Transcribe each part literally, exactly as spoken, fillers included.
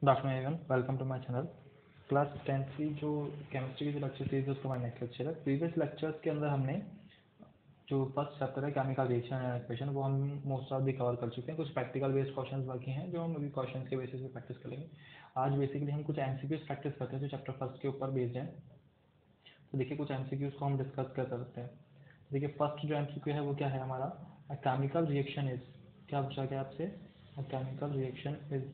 Good afternoon everyone, welcome to my channel. Class tenth की जो chemistry की जो लेक्चर सीरीज है उसका हमारा नेक्स्ट लेक्चर है। प्रीवियस लेक्चर्स के अंदर हमने जो फर्स्ट चैप्टर है केमिकल रिएक्शन एंड इक्वेशन वो हम मोस्ट ऑफ दी कवर कर चुके हैं। कुछ प्रैक्टिकल बेस्ड क्वेश्चंस बाकी हैं जो हम अभी क्वेश्चंस के बेसिस पे प्रैक्टिस करेंगे। आज बेसिकली हम कुछ एमसीक्यूज प्रैक्टिस करते हैं जो चैप्टर फर्स्ट के ऊपर बेस्ड है। तो देखिए कुछ एमसीक्यूज को हम डिस्कस कर सकते हैं। देखिए फर्स्ट जो एमसीक्यू है वो क्या है हमारा, अ केमिकल रिएक्शन इज, क्या पूछा गया आपसे, a chemical reaction is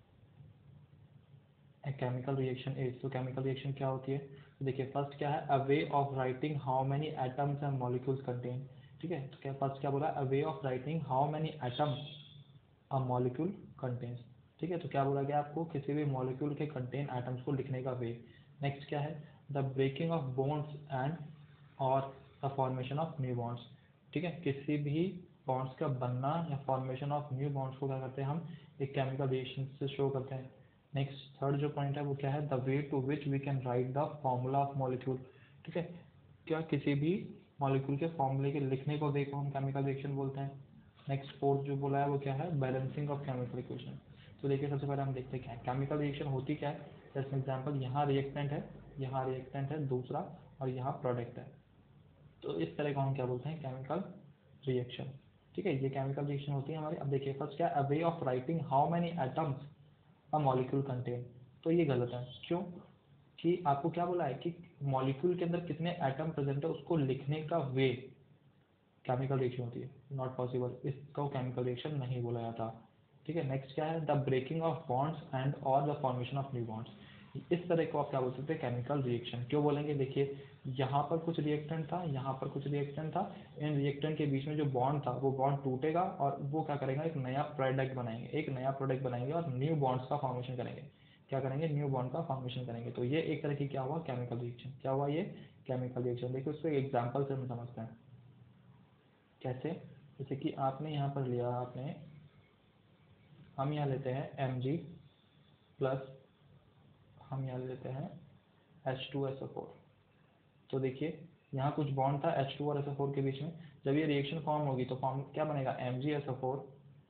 A chemical reaction is, तो chemical reaction क्या होती है। तो देखिए फर्स्ट क्या है, a way of writing how many atoms and molecules contain। ठीक है, तो क्या फर्स्ट क्या बोला, a way of writing how many atoms a molecule contains। ठीक है, तो क्या बोला गया आपको, किसी भी मॉलिक्यूल के कंटेन एटम्स को लिखने का वे। नेक्स्ट क्या है, the breaking of bonds and और the formation of new bonds. ठीक है, किसी भी बॉन्ड्स का बनना या फॉर्मेशन ऑफ न्यू बॉन्ड्स को क्या करते हैं हम, एक केमिकल रिएक्शन से शो करते हैं। नेक्स्ट थर्ड जो पॉइंट है वो क्या है, the way to which we can write the formula of molecule. ठीक है, क्या किसी भी मॉलिक्यूल के फॉर्मूले के लिखने को वे को हम केमिकल रिएक्शन बोलते हैं। नेक्स्ट फोर्थ जो बोला है वो क्या है, बैलेंसिंग ऑफ केमिकल इक्वेशन। तो देखिए सबसे पहले हम देखते हैं क्या है केमिकल रिएक्शन होती क्या है। जैसे एग्जांपल, यहाँ रिएक्टेंट है, यहाँ रिएक्टेंट है दूसरा और यहाँ प्रोडक्ट है, तो इस तरह को हम क्या बोलते हैं, केमिकल रिएक्शन। ठीक है, ये केमिकल रिएक्शन होती है हमारी। अब देखिए फर्स्ट क्या, a way of writing how many atoms a molecule contain. तो ये गलत है, क्यों कि आपको क्या बोला है कि मॉलिक्यूल के अंदर कितने एटम प्रेजेंट है उसको लिखने का वे केमिकल रिएक्शन होती है। नॉट पॉसिबल, इसको केमिकल रिएक्शन नहीं बोला जाता। ठीक है, नेक्स्ट क्या है, the breaking of bonds and और the formation of new bonds. इस तरह को आप क्या बोल सकते हैं, केमिकल रिएक्शन। क्यों बोलेंगे, देखिए यहाँ पर कुछ रिएक्टेंट था, यहाँ पर कुछ रिएक्टेंट था, इन रिएक्टेंट के बीच में जो बॉन्ड था वो बॉन्ड टूटेगा और वो क्या करेगा, एक नया प्रोडक्ट बनाएंगे, एक नया प्रोडक्ट बनाएंगे और न्यू बॉन्ड्स का फॉर्मेशन करेंगे। क्या करेंगे, न्यू बॉन्ड का फॉर्मेशन करेंगे। तो ये एक तरह की क्या हुआ, केमिकल रिएक्शन। क्या हुआ ये, केमिकल रिएक्शन। देखिए उसको एक एग्जाम्पल से हम समझते हैं कैसे। जैसे कि आपने यहाँ पर लिया, आपने हम यहाँ लेते हैं एम जी प्लस, हम यहाँ लेते हैं H two S O four. तो देखिए यहाँ कुछ बॉन्ड था एच टू और एस ओ फोर के बीच में। जब ये रिएक्शन फॉर्म होगी तो फॉर्म क्या बनेगा, M G S O four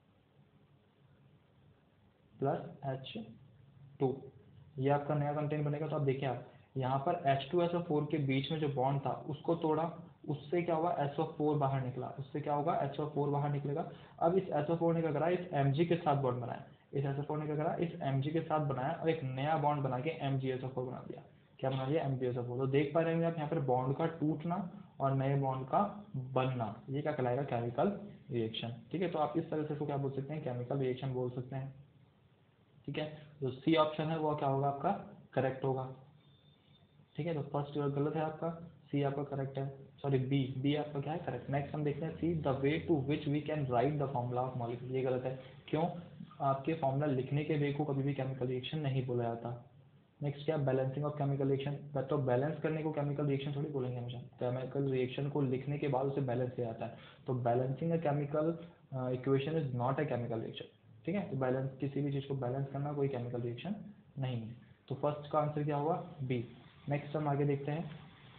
plus H two, ये आपका नया कंटेंट बनेगा। तो आप देखिए, आप यहाँ पर H two S O four के बीच में जो बॉन्ड था उसको तोड़ा, उससे क्या हुआ, एस ओ फोर बाहर निकला, उससे क्या होगा, एस ओ फोर बाहर निकलेगा। अब इस एस ओ फोर ने क्या करा, इस एम जी के साथ बॉन्ड बनाया, इस एस ओ फोर ने क्या करा, इस एम जी के साथ बनाया और एक नया बॉन्ड बना के M G S O four बना दिया। क्या बना दिया, M G S O four. तो देख पा रहे होंगे आप यहाँ पर बॉन्ड का टूटना और नए बॉन्ड का बनना, ये क्या कहलाएगा, केमिकल रिएक्शन। ठीक है, तो आप इस तरह से इसको क्या बोल सकते हैं, केमिकल रिएक्शन बोल सकते हैं। ठीक है, तो सी ऑप्शन है वो क्या होगा आपका, करेक्ट होगा। ठीक है, तो फर्स्ट गलत है आपका, सी आपका करेक्ट है, सॉरी बी, बी आपका क्या है, करेक्ट। नेक्स्ट हम देखते हैं C, the way to which we can write the formula of molecule. ये गलत है, क्यों, आपके फॉर्मूला लिखने के वे को कभी भी केमिकल रिएक्शन नहीं बोला जाता। नेक्स्ट क्या, बैलेंसिंग ऑफ केमिकल रिएक्शन। तो बैलेंस करने को केमिकल रिएक्शन थोड़ी बोलेंगे हमेशा, केमिकल रिएक्शन को लिखने के बाद उसे बैलेंस किया जाता है। तो balancing a chemical equation is not a chemical reaction. ठीक है, तो बैलेंस, किसी भी चीज़ को बैलेंस करना कोई केमिकल रिएक्शन नहीं है। तो फर्स्ट का आंसर क्या हुआ, बी। नेक्स्ट हम आगे देखते हैं,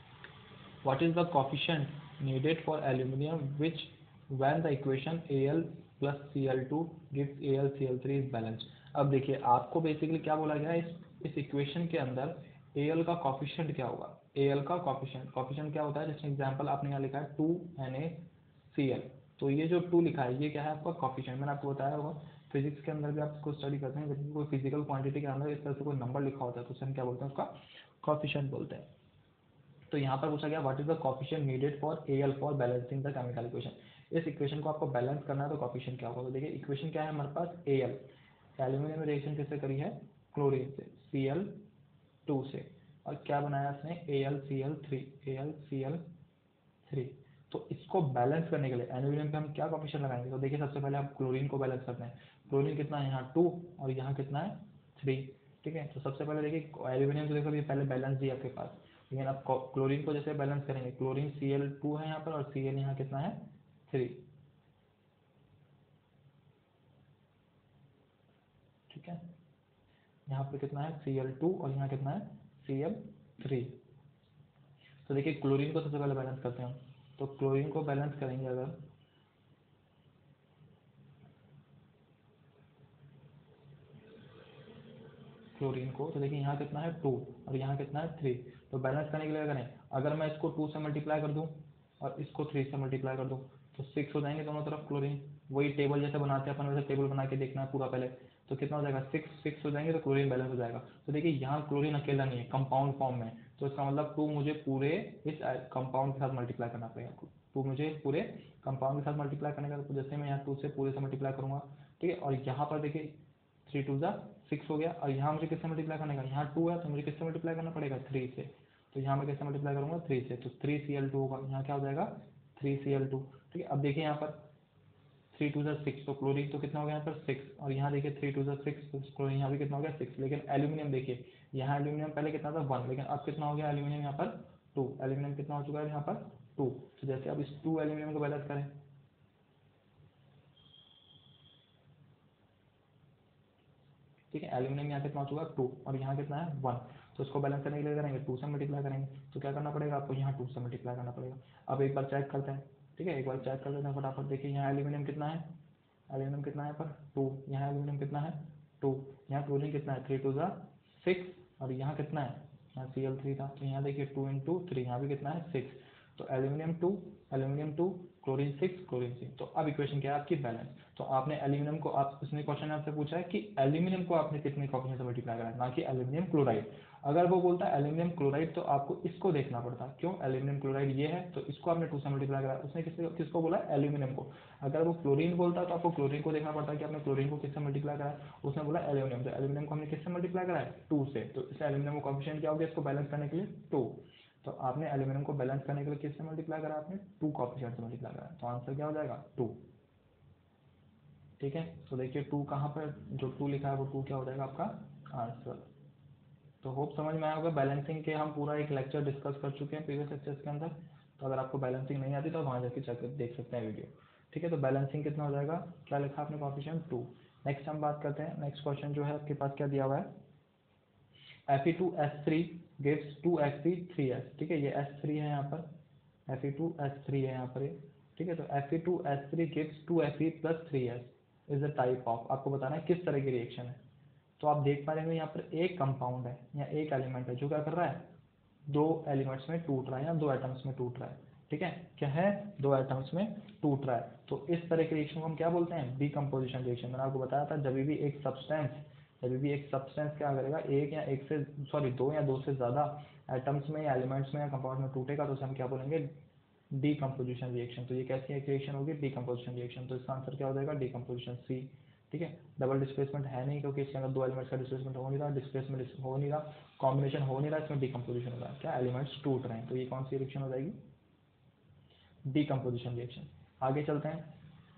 what is the coefficient needed for aluminum which when the equation Al plus C L two gives Al C L three is balanced। अब देखिए आपको बेसिकली क्या बोला गया है, इस इस इक्वेशन के अंदर Al का कॉफिशिएंट क्या होगा, Al का कॉफिशिएंट, कॉफिशिएंट क्या होता है, जैसे एग्जांपल आपने यहाँ लिखा है two N A C L, तो ये जो टू लिखा है ये क्या है आपका कॉफिशिएंट। मैंने आपको बताया होगा फिजिक्स के अंदर भी आप इसको स्टडी करते हैं, जब कोई फिजिकल क्वांटिटी के अंदर इस तरह से कोई नंबर लिखा होता है तो उसे हम क्या बोलते हैं, उसका कॉफिशिएंट बोलते हैं। तो यहाँ पर पूछा गया what is the coefficient needed for Al for balancing the chemical equation. इस इक्वेशन को आपको बैलेंस करना है तो कॉफिशिएंट क्या होगा। तो देखिए इक्वेशन क्या है हमारे पास, Al, एल्यूमिनियम रिएक्शन किससे करी है, क्लोरीन से, सी एल टू से, और क्या बनाया इसने, A L C L three, A L C L three. तो इसको बैलेंस करने के लिए एल्यूमिनियम पे हम क्या कॉफिशिएंट लगाएंगे। तो देखिए सबसे पहले आप क्लोरीन को बैलेंस करते हैं, क्लोरीन कितना है यहाँ टू और यहाँ कितना है थ्री। ठीक है, तो सबसे पहले देखिए एल्यूमिनियम तो देखो पहले बैलेंस दिया आपके पास, लेकिन आप क्लोरीन को जैसे बैलेंस करेंगे, क्लोरीन सी एल टू है यहाँ पर और सी एल यहाँ कितना है, थ्री। ठीक है, यहाँ पर कितना है सी एल टू और यहाँ कितना है सी एल थ्री। तो देखिए क्लोरीन को सबसे पहले बैलेंस करते हैं, तो क्लोरीन को बैलेंस करेंगे अगर, क्लोरीन को, तो देखिए यहाँ कितना है टू और यहाँ कितना है थ्री। तो बैलेंस करने के लिए करें, अगर मैं इसको टू से मल्टीप्लाई कर दूँ और इसको थ्री से मल्टीप्लाई कर दूँ तो सिक्स हो जाएंगे दोनों तरफ क्लोरीन। वही टेबल जैसे बनाते हैं अपन वैसे टेबल बना के देखना है पूरा पहले। तो कितना हो जाएगा, सिक्स सिक्स हो जाएंगे तो क्लोरीन बैलेंस हो जाएगा। तो देखिए यहाँ क्लोरीन अकेला नहीं है, कंपाउंड फॉर्म में, तो इसका मतलब टू मुझे पूरे इस कंपाउंड के साथ मल्टीप्लाई करना पड़ेगा। टू मुझे पूरे कंपाउंड के साथ मल्टीप्लाई करने का, तो जैसे मैं यहाँ टू से पूरे से मल्टीप्लाई करूँगा, ठीक है। और यहाँ पर देखिए थ्री टू ज़ा सिक्स हो गया, और यहाँ मुझे किससे मल्टीप्लाई करने का, यहाँ टू है तो मुझे किससे मल्टीप्लाई करना पड़ेगा, थ्री से। तो यहाँ मैं कैसे मल्टीप्लाई करूँगा, थ्री से, तो थ्री सी एल टू होगा, यहाँ क्या हो जाएगा थ्री सी एल टू, ठीक है। अब देखिए यहाँ पर थ्री टू ज़ा सिक्स, तो क्लोरीन तो कितना हो गया यहाँ पर सिक्स, और यहाँ देखिए थ्री टू ज़ा सिक्स, तो क्लोरीन यहाँ भी कितना हो गया सिक्स। लेकिन एल्यूमिनियम देखिए, यहाँ एल्यूमिनियम पहले कितना था वन, लेकिन अब कितना हो गया एल्यूमिनियम यहाँ पर टू, एल्यूमिनियम कितना हो चुका है यहाँ पर टू। तो जैसे अब इस टू एल्यूमिनियम को बैलेंस करें, ठीक है, एल्यूमिनियम यहाँ कितना हो चुका है टू और यहाँ कितना है वन। तो इसको बैलेंस करने के लिए करेंगे टू से मल्टीप्लाई करेंगे, तो क्या करना पड़ेगा आपको, यहाँ टू से मल्टीप्लाई करना पड़ेगा। अब एक बार चेक करते हैं, ठीक है, एक बार चेक कर लेते हैं फटाफट। देखिए यहाँ एल्यूमिनियम कितना है, एल्यूमिनियम कितना है पर टू, यहाँ एल्यूमिनियम कितना है टू, यहाँ क्लोरीन कितना है थ्री टू ज़ा सिक्स, और यहाँ कितना है, यहाँ सी एल थ्री था, तो यहाँ देखिए टू इंटू थ्री, यहाँ भी कितना है सिक्स। तो aluminium two, aluminium two, chlorine six, chlorine six. तो अब इक्वेशन क्या है आपकी, बैलेंस। तो आपने एल्यूमिनियम को, आप इसने क्वेश्चन आपसे पूछा है कि एल्यूमिनियम को आपने कितने कोऑफिशिएंट से मल्टीप्लाई करा है, ना कि एल्यूमिनियम क्लोराइड। अगर वो बोलता है एल्यूमिनियम क्लोराइड तो आपको इसको देखना पड़ता है, क्यों, एल्यूमिनियम क्लोराइड ये है तो इसको आपने टू से मल्टीप्लाई करा। उसने किसको किसको बोला, एल्यूमिनियम को। अगर वो क्लोरीन बोलता है तो आपको क्लोरीन को देखना पड़ता है कि आपने क्लोरीन को किससे मल्टीप्लाई करा है। उसने बोला एल्यूमिनियम, तो एल्यूमिनियम को हमने किससे मल्टीप्लाई करा है, टू से। तो इससे एल्यूमिनियम का कोएफिशिएंट क्या हो गया, इसको बैलेंस करने के लिए टू। तो आपने एल्यूमिनियम को बैलेंस करने के लिए किससे मल्टीप्लाई करा, आपने टू कोएफिशिएंट से मल्टीप्लाई करा। तो आंसर क्या हो जाएगा, टू। ठीक है, तो देखिए टू कहाँ पर, जो टू लिखा है वो टू क्या हो जाएगा आपका आंसर। तो होप समझ में आया होगा। बैलेंसिंग के हम पूरा एक लेक्चर डिस्कस कर चुके हैं प्रीवियस लेक्चर्स के अंदर। तो अगर आपको बैलेंसिंग नहीं आती तो वहाँ जाके चेक देख सकते हैं वीडियो। ठीक है, तो बैलेंसिंग कितना हो जाएगा, क्या लिखा आपने कोएफिशिएंट टू। नेक्स्ट हम बात करते हैं, नेक्स्ट क्वेश्चन जो है आपके पास क्या दिया हुआ है, F E two S three gives two F E three S. ठीक है, ये एस थ्री है यहाँ पर, F E two S three है यहाँ पर ये। ठीक है, तो F E two S three gives two F E plus three S is the type of, आपको बताना है किस तरह की रिएक्शन है। तो आप देख पा रहे हो यहाँ पर एक कंपाउंड है या एक एलिमेंट है जो क्या कर रहा है, दो एलिमेंट्स में टूट रहा है या दो एटम्स में टूट रहा है। ठीक है, क्या है, दो एटम्स में टूट रहा है। तो इस तरह के रिएक्शन को हम क्या बोलते हैं, डीकम्पोजिशन रिएक्शन। मैंने आपको बताया था जब भी एक सब्सटेंस जब भी एक सब्सटेंस क्या करेगा, एक या एक से सॉरी दो या दो से ज़्यादा एटम्स में या एलिमेंट्स में या कंपाउंड में टूटेगा तो उसे हम क्या बोलेंगे, डीकम्पोजिशन रिएक्शन। तो ये कैसी एक रिएक्शन होगी, डीकम्पोजिशन रिएक्शन। तो इसका आंसर क्या हो जाएगा, डीकम्पोजिशन सी। ठीक है, डबल डिस्प्लेसमेंट है नहीं क्योंकि इसके अंदर दो एलिमेंट्स का डिस्प्लेसमेंट हो नहीं रहा, डिस्प्लेसमेंट हो नहीं रहा, कॉम्बिनेशन हो नहीं रहा, इसमें डीकम्पोजिशन हो रहा है, क्या एलिमेंट्स टूट रहे हैं। तो ये कौन सी रिएक्शन हो जाएगी, डीकम्पोजिशन रिएक्शन। आगे चलते हैं,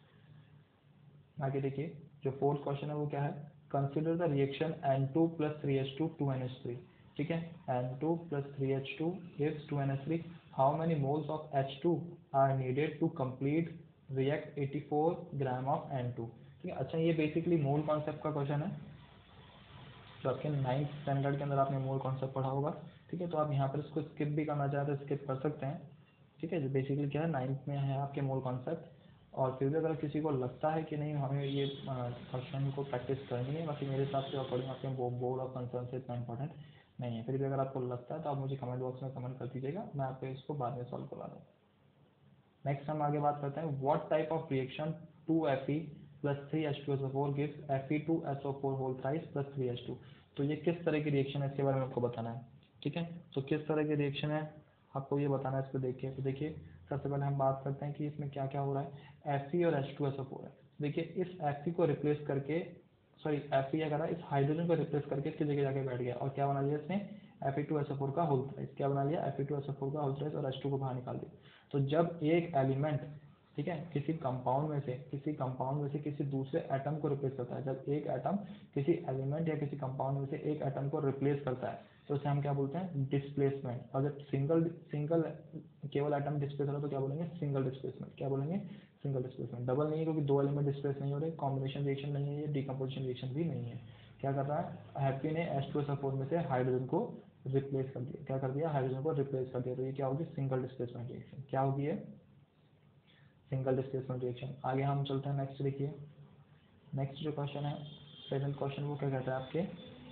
आगे देखिए जो फोर्थ क्वेश्चन है वो क्या है, consider the reaction N two plus three H two two N H three. ठीक है, N two plus three H two gives two N H three, how many moles of H two are needed to complete react eighty four gram of N two. ठीक है, अच्छा ये basically mole concept का question है जो आपके ninth standard के अंदर आपने मोल कॉन्सेप्ट पढ़ा होगा। ठीक है, तो आप यहाँ पर इसको स्किप भी करना चाहते तो स्किप कर सकते हैं। ठीक है, जो बेसिकली क्या है नाइन्थ में है आपके मोल कॉन्सेप्ट। और फिर भी अगर किसी को लगता है कि नहीं हमें ये क्वेश्चन को प्रैक्टिस करनी है, बाकी मेरे हिसाब से अकॉर्डिंग आपके बोर्ड ऑफ कंसर्न से इतना इंपॉर्टेंट नहीं है, फिर भी अगर आपको लगता है तो आप मुझे कमेंट बॉक्स में कमेंट कर दीजिएगा, मैं आपको इसको बाद में सॉल्व करवा दूँ। नेक्स्ट हम आगे बात करते हैं, what type of reaction two F E plus three H two S O four gives F E two S O four whole thrice plus three H two. तो ये किस तरह की रिएक्शन है इसके बारे में आपको बताना है। ठीक है, तो किस तरह की रिएक्शन है आपको ये बताना है, इसको देखिए। तो देखिए सबसे पहले हम बात करते हैं कि इसमें क्या क्या हो रहा है, एफ ई और H two S O four है। देखिए इस एफ ई को रिप्लेस करके, सॉरी एफ ई क्या करा, इस हाइड्रोजन को रिप्लेस करके इसकी जगह जाके बैठ गया और क्या बना लिया इसने, F E two S O four का होल थ्राइस। क्या बना लिया, F E two S O four का होल थ्राइस और एच टू को बाहर निकाल दिया। तो जब एक एलिमेंट, ठीक है, किसी कंपाउंड में से किसी कंपाउंड में से किसी दूसरे एटम को रिप्लेस करता है, जब एक एटम किसी एलिमेंट या किसी कंपाउंड में से एक एटम को रिप्लेस करता है तो उसे हम क्या बोलते हैं, डिस्प्लेसमेंट। और जब सिंगल सिंगल केवल एटम डिस्प्लेस हो रहा है तो क्या बोलेंगे, सिंगल डिस्प्लेसमेंट। क्या बोलेंगे, सिंगल डिस्प्लेसमेंट। डबल नहीं है क्योंकि दो एलिमेंट डिस्प्लेस नहीं हो रहे, कॉम्बिनेशन रिएक्शन नहीं है, ये डीकम्पोजिशन रिएक्शन भी नहीं है। क्या कर रहा है, हैप्पी ने H two S O four में से हाइड्रोजन को रिप्लेस कर दिया। क्या कर दिया, हाइड्रोजन को रिप्लेस कर दिया। तो ये क्या होगी, सिंगल डिस्प्लेसमेंट रिएक्शन। क्या होगी ये, सिंगल डिस्प्लेसमेंट रिएक्शन। आगे हम चलते हैं, नेक्स्ट देखिए, नेक्स्ट जो क्वेश्चन है सेवेंथ क्वेश्चन वो क्या कहता है आपके,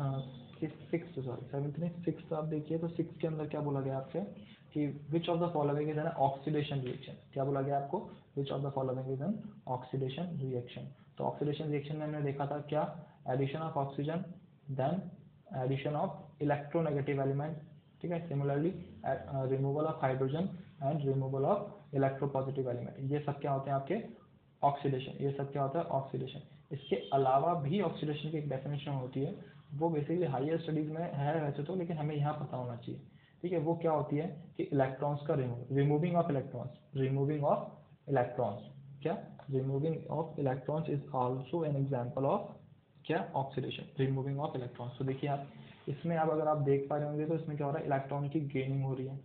सिक्स सॉरी सेवन्थ नहीं सिक्स आप देखिए तो सिक्स के अंदर क्या बोला गया आपसे कि which of the following is an oxidation reaction, क्या बोला गया आपको, which of the following is an oxidation reaction. तो ऑक्सीडेशन रिएक्शन में हमने देखा था क्या, addition of oxygen then addition of electronegative element, ठीक है, similarly removal of hydrogen and removal of electropositive element, ये सब क्या होते हैं आपके ऑक्सीडेशन, ये सब क्या होता है ऑक्सीडेशन। इसके अलावा भी ऑक्सीडेशन की एक डेफिनेशन होती है, वो बेसिकली हायर स्टडीज में है वैसे तो, लेकिन हमें यहाँ पता होना चाहिए, ठीक है। वो क्या होती है कि इलेक्ट्रॉन्स का remove, removing of electrons, removing of electrons, क्या, removing of electrons is also an example of क्या, ऑक्सीडेशन, रिमूविंग ऑफ इलेक्ट्रॉन्स। तो देखिए आप इसमें अब अगर आप देख पा रहे होंगे तो इसमें क्या हो रहा है, इलेक्ट्रॉन की गेनिंग हो रही है,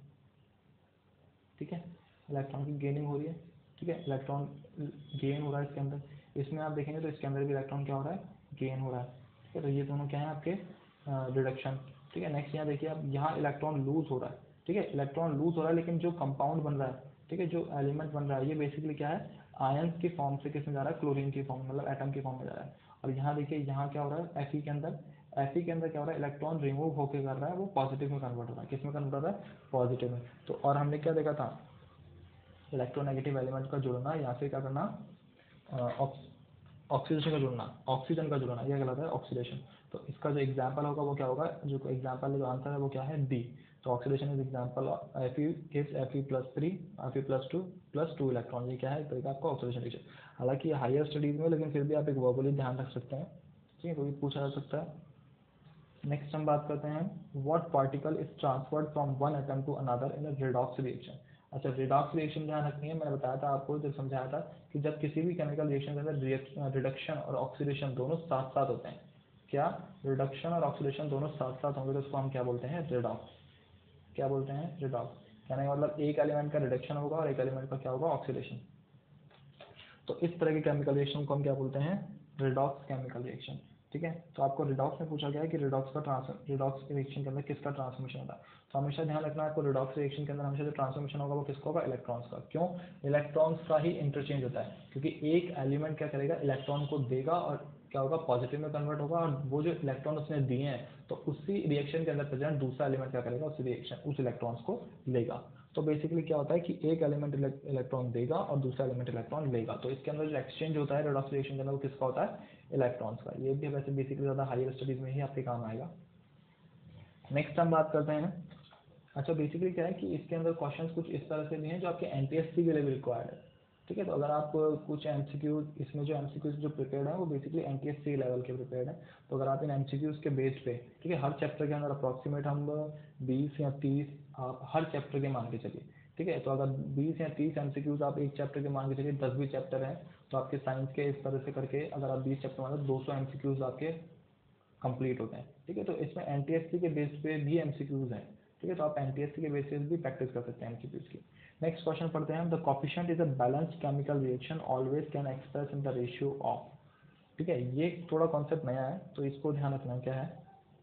ठीक है, इलेक्ट्रॉन की गेनिंग हो रही है, ठीक है, इलेक्ट्रॉन गेन हो रहा है इसके अंदर। इसमें आप देखेंगे तो इसके अंदर भी इलेक्ट्रॉन क्या हो रहा है, गेन हो रहा है, ठीक है। तो ये दोनों क्या है आपके रिडक्शन, ठीक है। नेक्स्ट यहाँ देखिए आप, यहाँ इलेक्ट्रॉन लूज हो रहा है, ठीक है, इलेक्ट्रॉन लूज हो रहा है, लेकिन जो कंपाउंड बन रहा है, ठीक है, जो एलिमेंट बन रहा है, ये बेसिकली क्या है, आयंस की फॉर्म से किस में जा रहा है, क्लोरीन की फॉर्म, मतलब एटम की फॉर्म में जा रहा है। और यहाँ देखिए यहाँ क्या हो रहा है, Fe के अंदर, Fe के अंदर क्या हो रहा है, इलेक्ट्रॉन रिमूव होकर कर रहा है, वो पॉजिटिव में कन्वर्ट हो रहा है, किस में कन्वर्ट हो रहा है, पॉजिटिव में। तो और हमने क्या देखा था, इलेक्ट्रोनेगेटिव एलिमेंट का जुड़ना, या फिर क्या करना, ऑक्सीडेशन का जुड़ना, ऑक्सीजन का जुड़ना, यह कहलाता है ऑक्सीडेशन। तो इसका जो एग्जांपल होगा वो क्या होगा, जो एग्जांपल जो आंसर है वो क्या है, डी। तो oxidation is example Fe gives Fe plus three, Fe plus two plus two electron, ये क्या है, एक तरीका आपका ऑक्सीडेशन रिएक्शन। हालांकि ये हायर स्टडीज में, लेकिन फिर भी आप एक वर्बली ध्यान रख सकते हैं, ठीक है, कोई पूछा जा सकता है। नेक्स्ट हम बात करते हैं, what particle is transferred from one atom to another in a redox reaction. अच्छा, रिडॉक्स रिएक्शन ध्यान रखनी है, मैंने बताया था आपको, जब समझाया था कि जब किसी भी केमिकल रिएक्शन के अंदर रिडक्शन और ऑक्सीडेशन दोनों साथ साथ होते हैं, क्या, रिडक्शन और ऑक्सीडेशन दोनों साथ साथ होंगे तो उसको हम क्या बोलते हैं, रिडॉक्स, क्या बोलते हैं, रिडॉक्स। कहने का मतलब एक एलिमेंट का रिडक्शन होगा और एक एलिमेंट का क्या होगा, ऑक्सीडेशन। तो इस तरह के केमिकल रिएक्शन को हम क्या बोलते हैं, रिडॉक्स केमिकल रिएक्शन, ठीक है। तो आपको रिडॉक्स में पूछा गया है कि रिडॉक्स का ट्रांस रिडॉक्स रिएक्शन के अंदर किसका ट्रांसफॉर्मेशन होता है। तो हमेशा ध्यान रखना है आपको, रिडॉक्स रिएक्शन के अंदर हमेशा जो ट्रांसफॉर्मेशन होगा वो किसका होगा, इलेक्ट्रॉन्स का। क्यों, इलेक्ट्रॉन्स का ही इंटरचेंज होता है, क्योंकि एक एलिमेंट क्या करेगा, इलेक्ट्रॉन को देगा और क्या होगा, पॉजिटिव में कन्वर्ट होगा, और वो जो इलेक्ट्रॉन उसने दिए हैं तो उसी रिएक्शन के अंदर प्रेजेंट दूसरा एलिमेंट क्या करेगा, उस रिएक्शन उस इलेक्ट्रॉन्स को लेगा। तो बेसिकली क्या होता है कि एक एलिमेंट इलेक्ट्रॉन देगा और दूसरा एलिमेंट इलेक्ट्रॉन लेगा, तो इसके अंदर जो एक्सचेंज होता है रिडॉक्स रिएक्शन के अंदर वो किसका होता है, इलेक्ट्रॉन्स का। ये भी वैसे बेसिकली ज़्यादा हायर स्टडीज में ही आपके काम आएगा। नेक्स्ट हम बात करते हैं, अच्छा बेसिकली क्या है कि इसके अंदर क्वेश्चंस कुछ इस तरह से भी हैं जो आपके एनटीएससी के लिए भी रिक्वायर्ड है, ठीक है। तो अगर आप कुछ एमसीक्यूज, इसमें जो एमसीक्यूज जो प्रिपेयर्ड है वो बेसिकली एनटीएससी लेवल के प्रिपेयर्ड है। तो अगर आप इन एमसीक्यूज के बेस पे, ठीक है, हर चैप्टर के अंदर अप्रॉक्सीमेट हम बीस या तीस आप हर चैप्टर के मान के चलिए, ठीक है। तो अगर बीस या तीस एमसीक्यूज आप एक चैप्टर के मान के चलिए, दस भी चैप्टर हैं तो आपके साइंस के इस तरह से करके अगर आप बीस चैप्टर मान दो सौ एमसीक्यूज आपके कंप्लीट होते हैं, ठीक है। तो इसमें एनटीएससी के बेस पे भी एमसीक्यूज हैं, ठीक है। तो आप एनटीएससी के बेसिस भी प्रैक्टिस कर सकते हैं एमसीक्यूज की। नेक्स्ट क्वेश्चन पढ़ते हैं, the coefficient is a balanced chemical reaction always can express in the ratio of, ठीक है। ये थोड़ा कॉन्सेप्ट नया है तो इसको ध्यान रखना क्या है,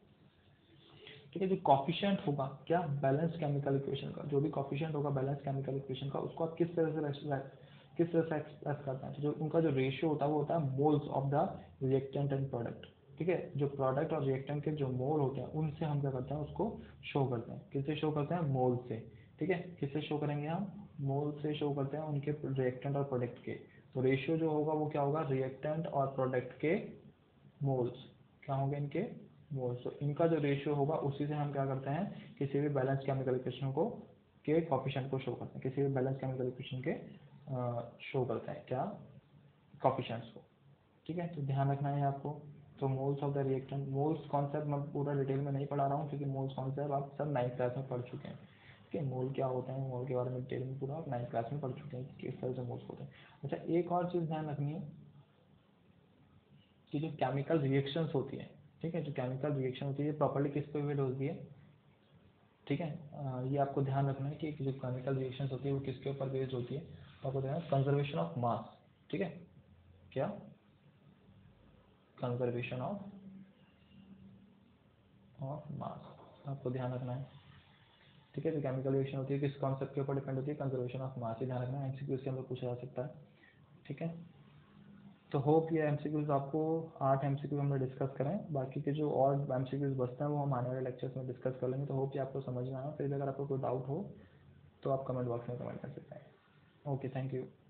ठीक है। जो कोफिशिएंट होगा क्या, बैलेंस केमिकल इक्वेशन का, जो भी कोफिशिएंट होगा बैलेंस केमिकल इक्वेशन का, उसको आप किस तरह से किस तरह से एक्सप्रेस करते हैं। तो जो उनका जो रेशियो होता है वो होता है moles of the reactant and product, ठीक है। जो प्रोडक्ट और रिएक्टेंट के जो मोल होते हैं उनसे हम क्या करते हैं, उसको शो करते हैं, किससे शो करते हैं, मोल से, ठीक है। किससे शो करेंगे हम, मोल से शो करते हैं उनके रिएक्टेंट और प्रोडक्ट के। तो रेशियो जो होगा वो क्या होगा, रिएक्टेंट और प्रोडक्ट के मोल्स, क्या होंगे इनके मोल्स। तो इनका जो रेशियो होगा उसी से हम क्या करते हैं, किसी भी बैलेंस केमिकल इक्वेशन को के कोफिशिएंट को शो करते हैं, किसी भी बैलेंस केमिकल इक्वेशन के शो करते हैं क्या, कोफिशिएंट्स को, ठीक है। तो ध्यान रखना है आपको। तो moles of the reactant, moles concept मैं पूरा डिटेल में नहीं पढ़ा रहा हूँ क्योंकि मोल्स कॉन्सेप्ट आप सब नाइन्थ क्लास में पढ़ चुके हैं, ठीक है। मोल क्या होता है, मोल के बारे में डिटेल में पूरा आप नाइन्थ क्लास में पढ़ चुके हैं कि किस तरह से मोल्स होते हैं। अच्छा एक और चीज़ ध्यान रखनी है कि जो केमिकल रिएक्शंस होती हैं, ठीक है, जो केमिकल रिएक्शन होती है प्रॉपर्ली किस पे बेस्ड होती है, ठीक है। ये आपको ध्यान रखना है कि जो केमिकल रिएक्शंस होती है वो किसके ऊपर बेस्ड होती है, तो आपको ध्यान, कंजर्वेशन ऑफ मास, ठीक है, क्या, कंजर्वेशन ऑफ ऑफ मास, आपको ध्यान रखना है, ठीक है। जो केमिकल रिएक्शन होती है किस कॉन्सेप्ट के ऊपर डिपेंड होती है, कंजर्वेशन ऑफ मास, ये ध्यान रखना है, एमसीक्यू के अंदर पूछा जा सकता है, ठीक है। तो होप ये एमसीक्यूज आपको आठ एमसीक्यू हमने डिस्कस करें, बाकी के जो और एमसीक्यूज बचते हैं वो हम आने वाले लेक्चर्स में डिस्कस कर लेंगे। तो होप ये आपको समझ में आया। फिर भी अगर आपको कोई डाउट हो तो आप कमेंट बॉक्स में कमेंट कर सकते हैं। Okay, thank you.